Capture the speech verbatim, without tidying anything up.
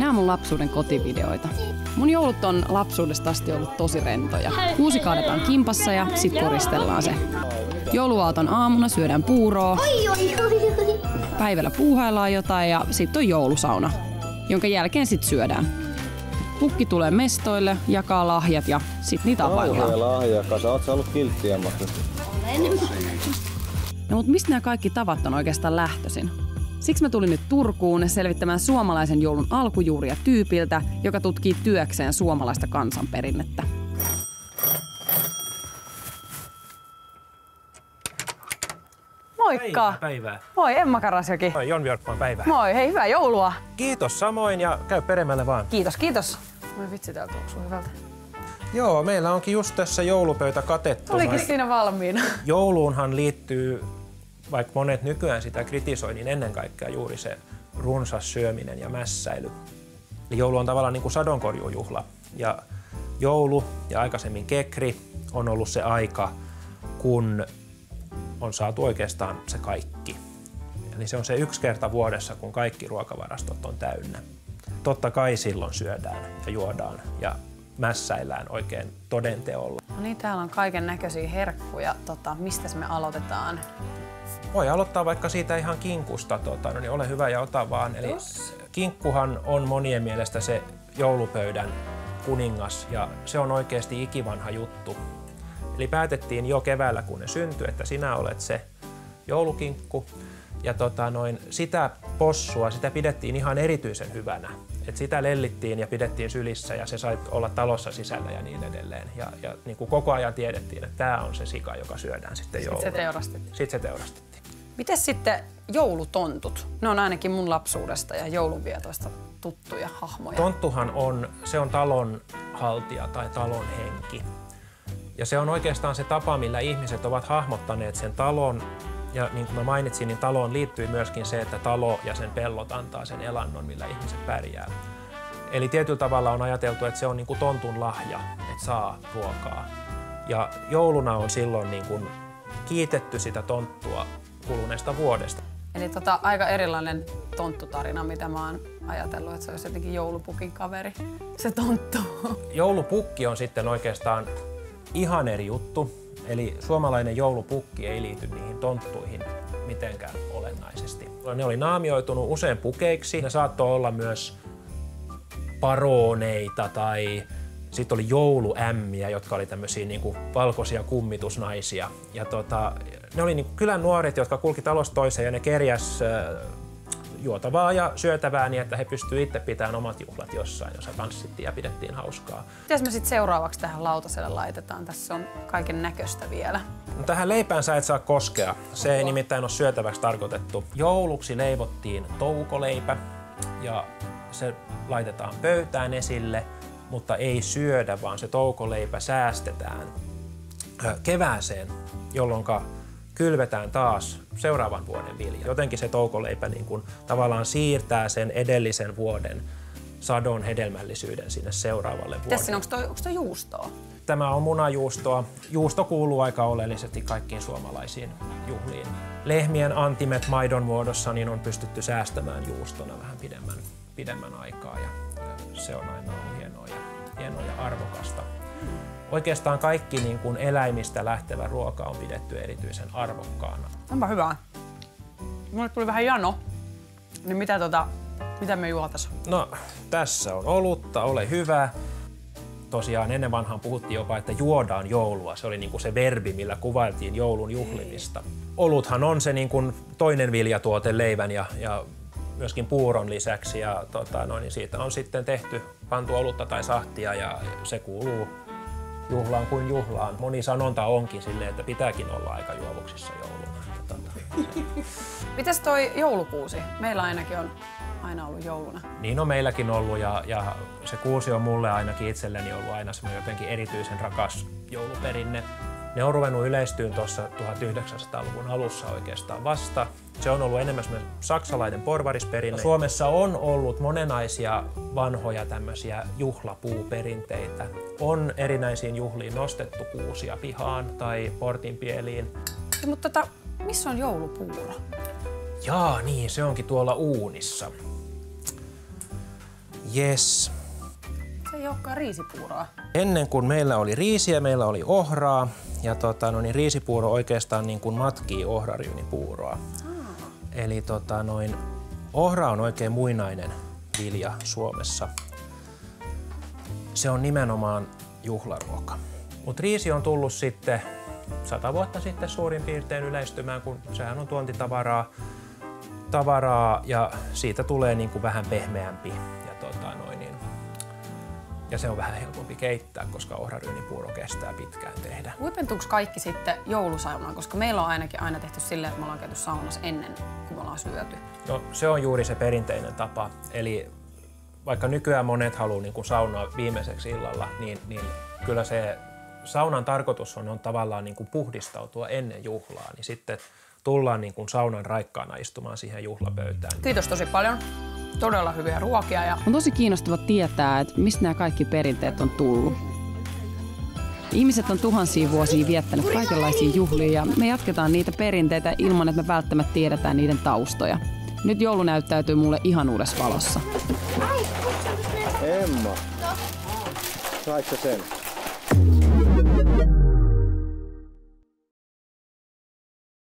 Nämä on mun lapsuuden kotivideoita. Mun joulut on lapsuudesta asti ollut tosi rentoja. Kuusi kaadetaan kimpassa ja sit koristellaan se. Jouluaaton aamuna syödään puuroa. Päivällä puuhaillaan jotain ja sit on joulusauna, jonka jälkeen sit syödään. Pukki tulee mestoille, jakaa lahjat ja sit niitä availlaan. Lahjakas, oot sä ollut kilttiä mahdollisesti? Olen. No mut mistä nämä kaikki tavat on oikeastaan lähtöisin? Siksi mä tulin nyt Turkuun selvittämään suomalaisen joulun alkujuuria tyypiltä, joka tutkii työkseen suomalaista kansanperinnettä. Moikka! Päivää, päivää. Moi, Emma Karasjoki. Moi, Jon Björkman, päivää. Moi, hei, hyvää joulua! Kiitos samoin ja käy peremmälle vaan. Kiitos, kiitos. Moi vitsi, täällä tuoksuu hyvältä. Joo, meillä onkin just tässä joulupöytä katettu. Olikin siinä valmiina. Jouluunhan liittyy, vaikka monet nykyään sitä kritisoi, niin ennen kaikkea juuri se runsas syöminen ja mässäily. Eli joulu on tavallaan niin kuin sadonkorjuujuhla. Ja joulu ja aikaisemmin kekri on ollut se aika, kun on saatu oikeastaan se kaikki. Eli se on se yksi kerta vuodessa, kun kaikki ruokavarastot on täynnä. Totta kai silloin syödään ja juodaan ja mässäillään oikein todenteolla. No niin, täällä on kaiken näköisiä herkkuja. Tota, mistä me aloitetaan? Voi aloittaa vaikka siitä ihan kinkusta. Tota, no niin, ole hyvä ja ota vaan. Eli kinkkuhan on monien mielestä se joulupöydän kuningas ja se on oikeasti ikivanha juttu. Eli päätettiin jo keväällä, kun ne syntyi, että sinä olet se joulukinkku. Ja tota noin, sitä possua, sitä pidettiin ihan erityisen hyvänä. Et sitä lellittiin ja pidettiin sylissä ja se sai olla talossa sisällä ja niin edelleen. Ja, ja niin kuin koko ajan tiedettiin, että tämä on se sika, joka syödään sitten jouluna. Sitten se teurastettiin. Sitten se teurastettiin. Mites sitten joulutontut? Ne on ainakin mun lapsuudesta ja joulunvietoista tuttuja hahmoja. Tonttuhan on, se on talon haltija tai talon henki. Ja se on oikeastaan se tapa, millä ihmiset ovat hahmottaneet sen talon. Ja niin kuin mä mainitsin, niin taloon liittyy myöskin se, että talo ja sen pellot antaa sen elannon, millä ihmiset pärjää. Eli tietyllä tavalla on ajateltu, että se on niin kuin tontun lahja, että saa ruokaa. Ja jouluna on silloin niin kuin kiitetty sitä tonttua kuluneesta vuodesta. Eli tota, aika erilainen tonttutarina, mitä mä oon ajatellut, että se olisi jotenkin joulupukin kaveri, se tonttu. Joulupukki on sitten oikeastaan ihan eri juttu. Eli suomalainen joulupukki ei liity niihin tonttuihin mitenkään olennaisesti. Ne oli naamioitunut usein pukeiksi. Ne saattoi olla myös parooneita tai sitten oli jouluämmiä, jotka oli tämmöisiä niinku valkoisia kummitusnaisia. Ja tota, ne oli niinku kylän nuoret, jotka kulki talosta toiseen ja ne kerjäs äh, juotavaa ja syötävää niin, että he pystyivät itse pitämään omat juhlat jossain, jossa tanssittiin ja pidettiin hauskaa. Mitäs me sitten seuraavaksi tähän lautaselle laitetaan? Tässä on kaiken näköistä vielä. No, tähän leipään sä et saa koskea. Se ei nimittäin ole syötäväksi tarkoitettu. Jouluksi leivottiin toukoleipä ja se laitetaan pöytään esille, mutta ei syödä, vaan se toukoleipä säästetään kevääseen, jolloin kylvetään taas seuraavan vuoden vilja. Jotenkin se toukoleipä niin kuin tavallaan siirtää sen edellisen vuoden sadon hedelmällisyyden sinne seuraavalle vuodelle. Tässä onko toi, onko toi juustoa? Tämä on munajuustoa. Juusto kuuluu aika oleellisesti kaikkiin suomalaisiin juhliin. Lehmien antimet maidon muodossa niin on pystytty säästämään juustona vähän pidemmän, pidemmän aikaa ja, ja se on aina ollut hienoa ja, hienoa ja arvokasta. Oikeastaan kaikki niin kuin eläimistä lähtevä ruoka on pidetty erityisen arvokkaana. Onpa hyvä. Mulle tuli vähän jano. Niin mitä, tota, mitä me juotais? No, tässä on olutta, ole hyvä. Tosiaan ennen vanhaan puhuttiin jopa, että juodaan joulua. Se oli niin kuin se verbi, millä kuvailtiin joulun juhlimista. Oluthan on se niin kuin toinen viljatuote leivän ja, ja myöskin puuron lisäksi. Ja, tota, no, niin siitä on sitten tehty, pantu olutta tai sahtia ja se kuuluu juhlaan kuin juhlaan. Moni sanonta onkin silleen, että pitääkin olla aika juovuksissa jouluna. Mitäs toi joulukuusi? Meillä ainakin on aina ollut jouluna. Niin on meilläkin ollut ja, ja se kuusi on mulle ainakin itselleni ollut aina semmoinen jotenkin erityisen rakas jouluperinne. Ne on ruvennut yleistyyn tuossa tuhatyhdeksänsataaluvun alussa oikeastaan vasta. Se on ollut enemmän saksalainen porvarisperinne. Suomessa on ollut monenaisia vanhoja tämmöisiä juhlapuuperinteitä. On erinäisiin juhliin nostettu kuusia pihaan tai portinpieliin. Ja, mutta tota, missä on joulupuuro? Jaa, niin, se onkin tuolla uunissa. Yes. Se ei olekaan riisipuuroa. Ennen kuin meillä oli riisiä, meillä oli ohraa. Ja tota, no niin, riisipuuro oikeastaan niin kuin matkii ohraryynipuuroa. Hmm. Eli tota, noin, ohra on oikein muinainen vilja Suomessa. Se on nimenomaan juhlaruoka. Mutta riisi on tullut sitten sata vuotta sitten suurin piirtein yleistymään, kun sehän on tuontitavaraa tavaraa, ja siitä tulee niin kuin vähän pehmeämpi. Ja, tota, noin, niin, ja se on vähän helpompi keittää, koska ohraryynipuuro kestää pitkään tehdä. Huipentuuko kaikki sitten joulusaunaan? Koska meillä on ainakin aina tehty silleen, että me ollaan käyty saunassa ennen kuin me ollaan syöty. No se on juuri se perinteinen tapa. Eli vaikka nykyään monet haluaa niin kuin saunaa viimeiseksi illalla, niin, niin kyllä se saunan tarkoitus on, on tavallaan niin kuin puhdistautua ennen juhlaa. Niin sitten tullaan niin kuin saunan raikkaana istumaan siihen juhlapöytään. Kiitos tosi paljon. Todella hyviä ruokia. Ja on tosi kiinnostava tietää, että mistä nämä kaikki perinteet on tullut. Ihmiset on tuhansia vuosia viettänyt kaikenlaisia juhlia ja me jatketaan niitä perinteitä ilman, että me välttämättä tiedetään niiden taustoja. Nyt joulu näyttäytyy mulle ihan uudessa valossa. Emma, saitko sen?